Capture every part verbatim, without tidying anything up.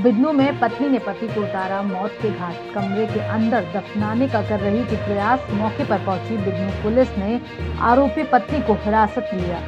बिजनौर में पत्नी ने पति को उतारा मौत के घाट, कमरे के अंदर दफनाने का कर रही थी प्रयास। मौके पर पहुंची बिजनौर पुलिस ने आरोपी पत्नी को हिरासत में लिया।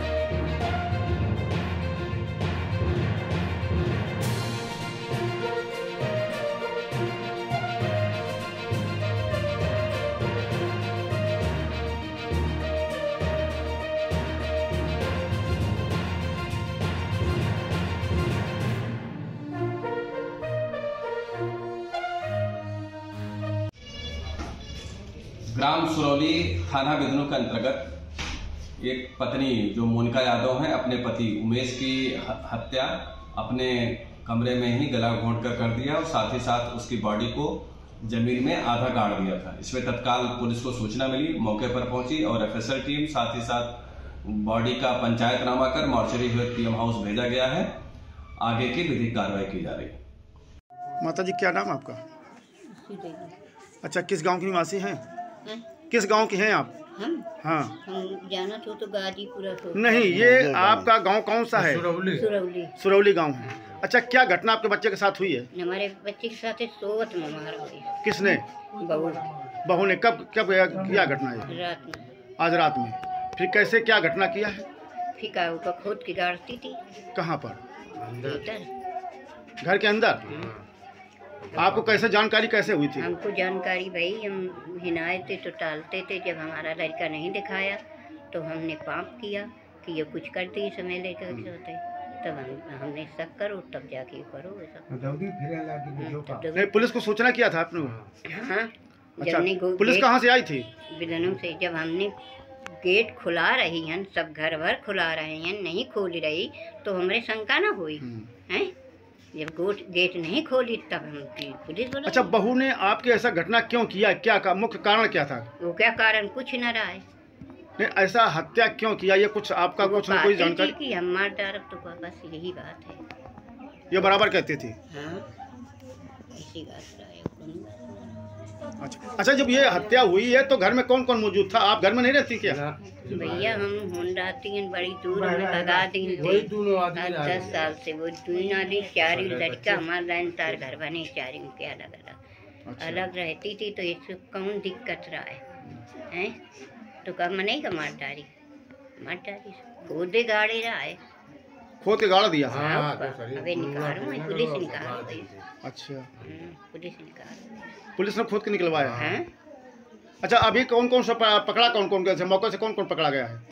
ग्राम सुरौली थाना बिजनौर के अंतर्गत एक पत्नी जो मोनिका यादव है अपने पति उमेश की हत्या अपने कमरे में ही गला घोंट कर कर दिया और साथ ही साथ उसकी बॉडी को जमीन में आधा गाड़ दिया था। इसमें तत्काल पुलिस को सूचना मिली, मौके पर पहुंची और एफएसएल टीम साथ ही साथ बॉडी का पंचायतनामा कर मॉर्चरी पीएम हाउस भेजा गया है। आगे की विधिक कार्रवाई की जा रही है। माता जी क्या नाम आपका? अच्छा, किस गांव की निवासी हैं? है? किस गांव की हैं आप? हम हाँ हम जाना तो, तो गाजीपुरा तो नहीं, ये आपका गांव कौन सा है? सुरौली सुरौली सुरौली गांव है। अच्छा, क्या घटना आपके बच्चे के साथ हुई है? हमारे बच्चे के साथ सोवत में मारा हुई। किसने? बहू बहू ने। कब कब किया घटना है? रात में। आज रात में। फिर कैसे क्या घटना किया है? फिका का खोद की गाड़ती थी। कहाँ पर? भीतर घर के अंदर। आपको कैसे जानकारी कैसे हुई थी? हमको जानकारी भाई, हम हिनाए थे तो टालते थे। जब हमारा लड़का नहीं दिखाया तो हमने पाप किया कि ये कुछ करते ही समय लेकर होते, तब हम हमने शक करो तब जाके करो ऐसा। नहीं, पुलिस को सूचना किया था आपने? हाँ। अच्छा, पुलिस कहाँ से आई थी? बिजनौर से। जब हमने गेट खुला रही हैं, सब घर भर खुला रहे हैं, नहीं खोल रही तो हमारे शंका ना हुई है। जब गोट गेट नहीं खोली तब हम पुलिस बोला। अच्छा, बहू ने आपके ऐसा घटना क्यों किया? क्या का मुख्य कारण क्या था? वो क्या कारण कुछ न रहा है। नहीं, ऐसा हत्या क्यों किया? ये कुछ आपका कुछ न कोई जानकारी कि हम मार डालब तो बस यही बात है। ये बराबर कहती थी। हाँ, ऐसी बात है। अच्छा अच्छा, जब ये हत्या हुई है तो घर में कौन कौन मौजूद था? आप घर में नहीं रहती क्या? भैया हम होंडा हैं, बड़ी दूर हमें भगा दी थे। दस साल से वो दून वाली चारी लड़का हमारा लाइन तार घर बने चारी के अलग अलग अच्छा। अलग रहती थी तो इसको कौन दिक्कत रहा है, हैं? तो कब नहीं का मार डारी मार डारी खोदे गाड़े रहा है। खोद के गाड़ दिया? हाँ, अबे निकालो, पुलिस निकाल। अच्छा, पुलिस निकाल। पुलिस ने खोद के निकलवाया है? अच्छा, अभी कौन कौन सा पकड़ा? कौन कौन कैसे मौके से कौन कौन पकड़ा गया है?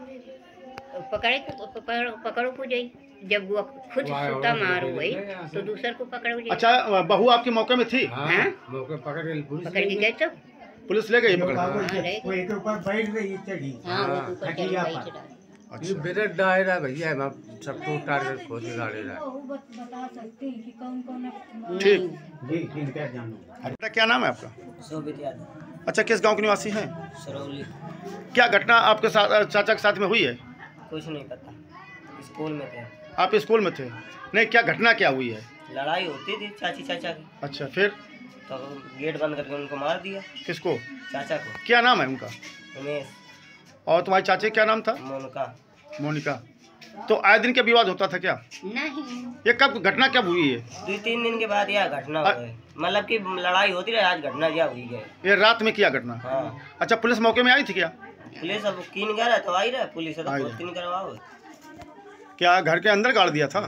पकड़े पकड़ो पकड़ो को जाई। जब वो खुद सूता मार हुई तो दूसर को पकड़ो जाई। अच्छा, बहू आपकी मौके में थी? हाँ, मौके पकड़ के पुलिस पकड़ के गए तो पुलिस ले गई पकड़ के। वो एक ऊपर बैठ रही चढ़ी। हाँ, वो ऊपर चढ़ी बैठ रहा। ये बेरट डायरा भैया हम सबको उतार कर खोद के गाड़े रहा। बता सकते हैं कि कौन कौन। ठीक जी, इनका जानो। क्या नाम है आपका? शोभित यादव। अच्छा, किस गांव के निवासी हैं? सुरौली। क्या घटना आपके साथ चाचा के साथ में हुई है? कुछ नहीं पता, स्कूल में थे। आप स्कूल में थे? नहीं, क्या घटना क्या हुई है? लड़ाई होती थी चाची चाचा की। अच्छा, फिर? तो गेट बंद करके उनको मार दिया। किसको? चाचा को। क्या नाम है उनका? उमेश। और तुम्हारी चाची क्या नाम था? मोनिका। मोनिका। तो आए दिन क्या विवाद होता था क्या? नहीं। ये कब घटना कब हुई है? दो तीन दिन के बाद यह घटना हुई, मतलब कि लड़ाई होती रही, आज घटना यह हुई गई। ये रात में किया घटना? हाँ। अच्छा, पुलिस मौके में आई थी क्या? पुलिस अब कीन गया तो आई रहा, पुलिस तो खोद कीन करवाओ। क्या घर के अंदर गाड़ दिया था?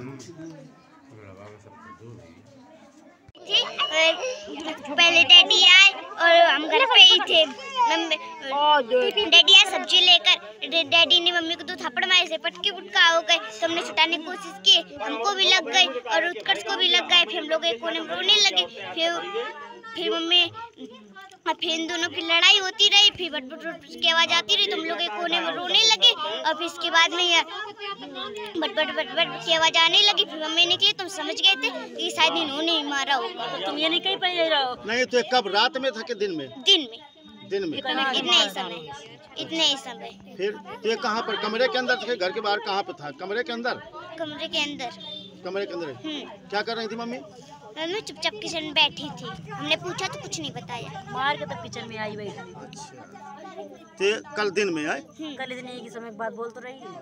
पहले डैडी आए और हम घर पे ही थे। डैडी आए सब्जी लेकर, डैडी ने मम्मी को दो थप्पड़ मारे से पटके पुटका हो गए तो हमने छुटाने की कोशिश की, हमको भी लग गई और उत्कर्ष को भी लग गए। फिर हम लोग एक कोने में रोने लगे। फिर फिर मम्मी फिर इन दोनों की लड़ाई होती रही। फिर बट बट की आवाज़ आती रही तो हम लोग एक कोने में रोने लगे। और फिर इसके बाद में बट बट बट बट की आवाज़ आने लगी। फिर मम्मी निकली तो हम समझ गए थे कि शायद इन्होंने ही मारा होगा। तो तुम ये नहीं कहीं पे रहो? नहीं, तो कब रात में था कि दिन में? दिन में। दिन में इतने ही समय इतने ही समय फिर ये कहाँ पर? कमरे के अंदर थे? घर के बाहर कहाँ पे था? कमरे के अंदर? कमरे के अंदर। कमरे के अंदर। क्या कर रही थी मम्मी? मम्मी चुपचाप किचन में बैठी थी। हमने पूछा तो कुछ नहीं बताया। मार के तब किचन में आई बैठी। अच्छा। ते कल दिन में है। कल दिन एक ही समय बाद बोल तो रही है।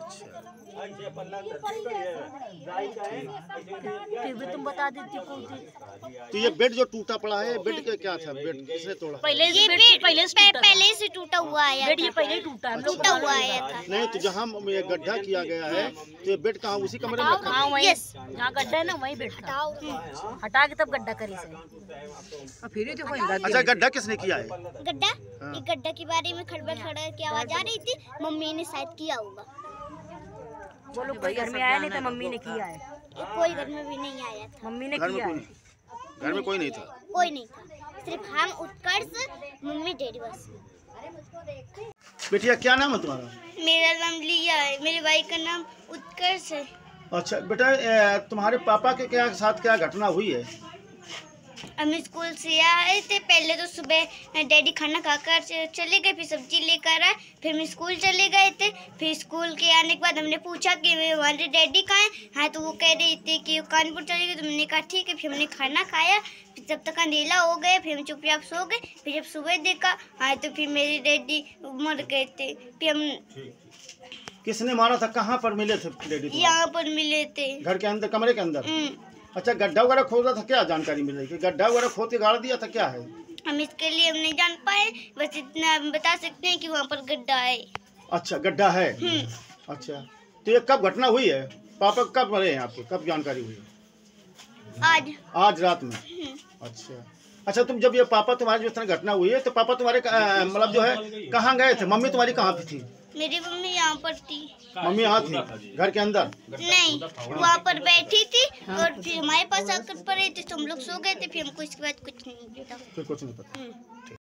फिर भी तुम बता देती कौन थी। तो ये बेड जो टूटा पड़ा है, बेड का क्या था? बेड किसने तोड़ा? पहले ये बेड बेड पहले से टूटा पहले से टूटा हुआ आया बेड, ये था। पहले ही टूटा हम लोग टूटा हुआ आया था। नहीं, तो जहाँ ये गड्ढा किया गया है तो ये बेड कहाँ, उसी कमरे में रखा? हाँ वही यस। जहाँ गड्ढा है ना वही बेड था। हटा के तब गड्ढा करी से। फिर अच्छा, गड्ढा किसने किया है? गड्ढा, ये गड्ढा के बारे में खड़बड़ खड़ा की आवाज आ रही थी, मम्मी ने शायद किया होगा। वो लोग कोई घर में आया नहीं था, मम्मी ने किया है। कोई घर में भी नहीं आया था। मम्मी ने घर में किया कोई है। नहीं, घर में कोई नहीं था। कोई नहीं था, सिर्फ हम, उत्कर्ष, मम्मी, डैडी बस। बेटिया क्या नाम है तुम्हारा? मेरा नाम लिया है, मेरे भाई का नाम उत्कर्ष है। अच्छा बेटा, ए, तुम्हारे पापा के क्या साथ क्या घटना हुई है? हम स्कूल से आए थे, पहले तो सुबह डैडी खाना खाकर चले गए, फिर सब्जी लेकर आए, फिर हम स्कूल चले गए थे। फिर स्कूल के आने के बाद हमने पूछा कि हमारे डैडी कहाँ हैं? हाँ, तो वो कह रही थी कि कानपुर चले गए। तो हमने कहा ठीक है। फिर हमने खाना खाया, फिर जब तक अंधेला हो गया, फिर हम चुपचाप सो गए। फिर जब सुबह देखा, हाँ, तो फिर मेरे डैडी मर गए थे। फिर हम किसने मारा था? कहाँ पर मिले थे डैडी? यहाँ पर मिले थे, घर के अंदर, कमरे के अंदर। हम्म। अच्छा, गड्ढा वगैरह खोदा था, क्या जानकारी मिल रही है? गड्ढा वगैरह खोद के गाड़ दिया था, क्या है? हम इसके लिए हम नहीं जान पाए, बस इतना हम बता सकते हैं कि वहाँ पर गड्ढा है। अच्छा, गड्ढा है। हम्म। अच्छा, तो ये कब घटना हुई है? पापा कब मरे हैं आपके? कब जानकारी हुई है? आज आज रात में। अच्छा अच्छा, तुम जब ये पापा तुम्हारी जो तरह घटना हुई है, तो पापा तुम्हारे अ, मतलब जो है कहाँ गए थे? मम्मी तुम्हारी कहाँ पे थी? मेरी मम्मी यहाँ पर थी। मम्मी यहाँ थी घर के अंदर? नहीं, वहाँ पर बैठी थी और फिर हमारे पास आकर पड़े थे, तो हम लोग सो गए थे। फिर हमको इसके बाद कुछ नहीं पता। फिर कुछ नहीं पता।